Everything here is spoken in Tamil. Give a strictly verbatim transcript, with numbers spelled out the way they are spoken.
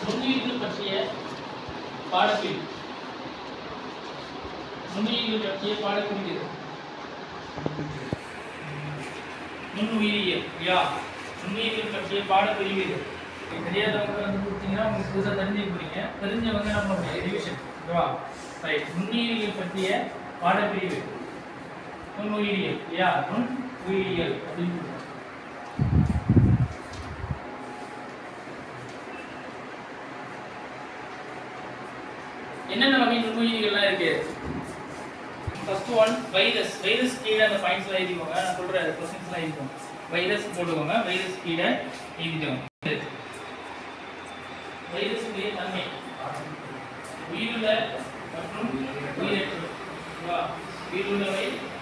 நுண்ணுயிர்கள் பற்றிய பாடப்பிரிவு நுண்ணுயிர்கள் பற்றிய பாடப்பிரிவு நுண்ணுயிரியல் யா நுண்ணுயிர்கள் பற்றிய பாடப்பிரிவு இது. தெரியாதவங்க வந்து கொடுத்தீங்கன்னா உங்களுக்கு புதுசாக தெரிஞ்சுக்க போறீங்க. தெரிஞ்சவங்க என்ன பண்ணுவாங்க ரிவிஷன் ஓகேவா. ரைட். நுண்ணுயிரியல் பற்றிய பாடப்பிரிவு நுண்ணுயிரியல் யா நுண்ணுயிரியல் அப்படின்னு என்னென்ன வகை நுண்ணுயிரிகள்லாம் இருக்கு. First one virus. வைரஸ் கீழே அந்த பாயிண்ட்ஸ்லாம் எழுதிக்கோங்க. நான் சொல்ற கொஸ்டின்ஸ்லாம் எழுதிக்கோங்க. வைரஸ் போட்டுக்கோங்க. வைரஸ் கீழே எழுதிக்கோங்க. வைரஸுடைய தன்மை உயிருள்ள மற்றும் உயிரற்ற. உயிருள்ளவை